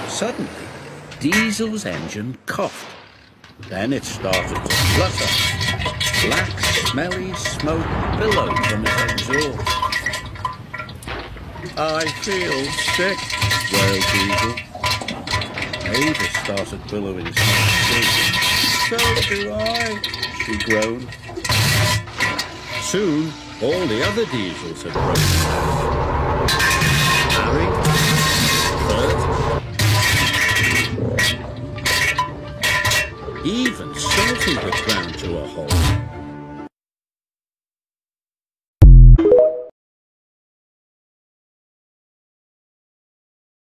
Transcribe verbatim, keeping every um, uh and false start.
Suddenly, Diesel's engine coughed. Then it started to flutter. Black, smelly smoke billowed from its exhaust. I feel sick, wailed Diesel. Ada started billowing smoke too. So do I, she groaned. Soon, all the other Diesels had broken down. Harry, Bert, even Salty had ground to a halt.